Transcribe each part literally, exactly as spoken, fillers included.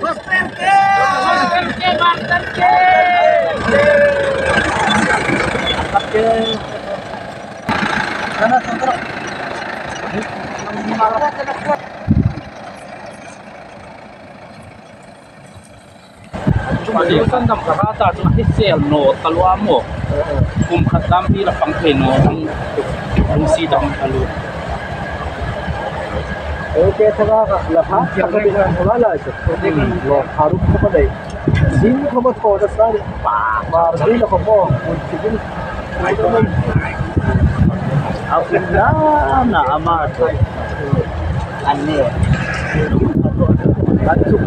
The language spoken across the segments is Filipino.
Paliusan dam karata cuma hisel no taluamo kum khatam pi la pangke no ang si dam talu oke thara la pha kabi na wala ito lo haruk ko pa dai sin ko mo ko da sari pa mar di la ko mo sigin ako na na ama to anne Atuk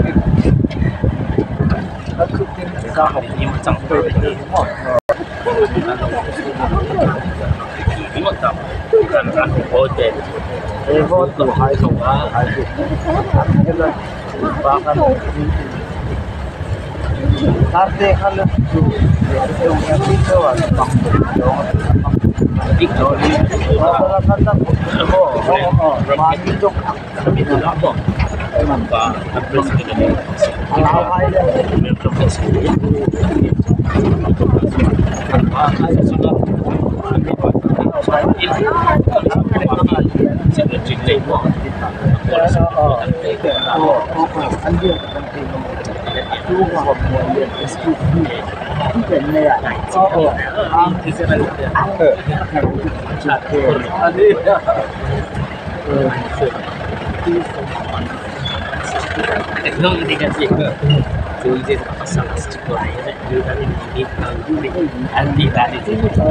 Atuk ka học nhiều chẳng tôi đi một một tập cần ăn vô tiền em vô tụ hai tụ hai tụ cái là ba cái Arte kalau tu, yang yang itu ada ít rồi đi kalau kata oh oh mati tu, tapi tu apa memang pak terus kita ni kalau ada saya cerita itu oh anjir itu mah dia itu bukan ni ya oh ang itu kan ada teknologi dikasih ke jadi pasang stiker aja juga ini ini anti tadi itu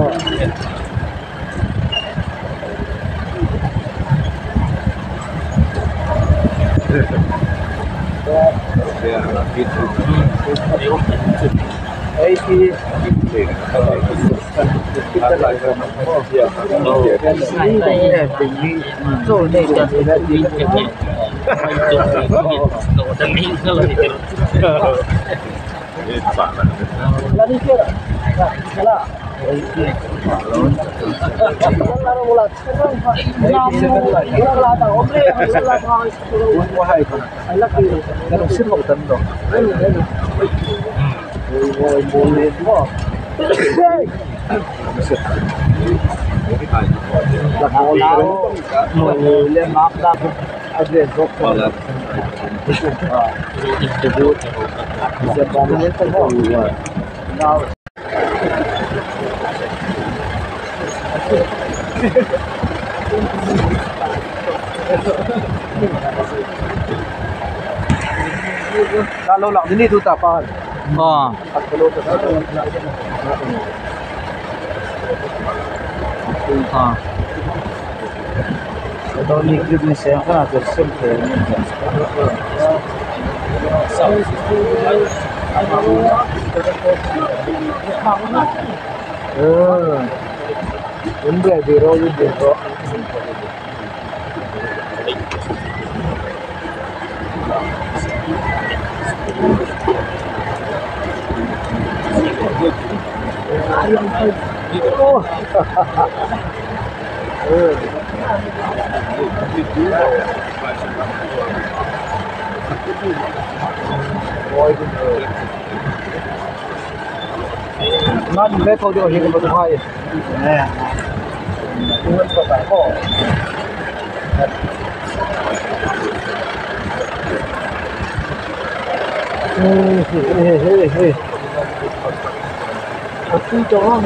ya itu eh sih kalau kita lagi oh ya ini tinggi tu ni jadi di jadi kalau demi kalau itu ini sana lari kira salah kalau bola sekarang bola bola tak oke bola kau wahai kan lagi kalau sirma betul oh boleh oh la bola boleh maaf dah ada doktor itu bisa bangun itu now kalau lang ini tu tapan oh kalau tu ah kalau ni grip ni saya kan ada simple eh ini biro ini biro oh eh Nan le ko jo hin ko hai nè tuân ko ta ko he he he he aku jangan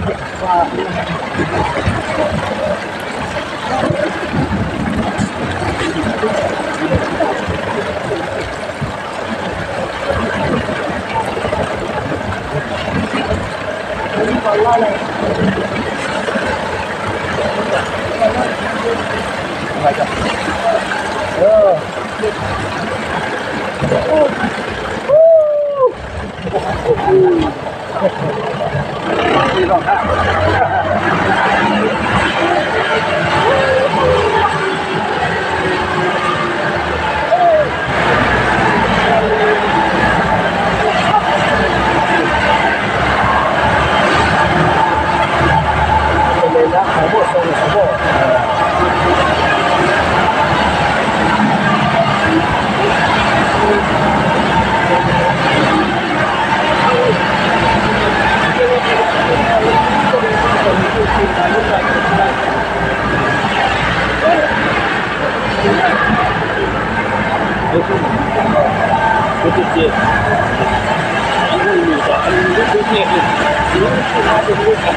Oh. Itu dia. Ini juga, ini juga. Ini ada juga.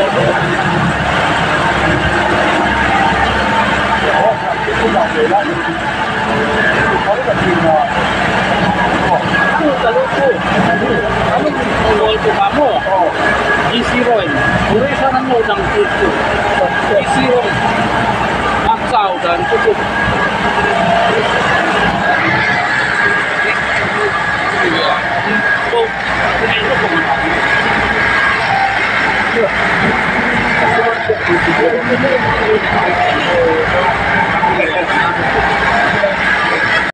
itu nggak beda kalau nggak punya Kamu kalau tu, kamu kalau itu kamu, oh isi roin. Mulai sana mau udang itu, isi roin. Maksau dan cukup. Oh, ini itu pemenang. iya cuma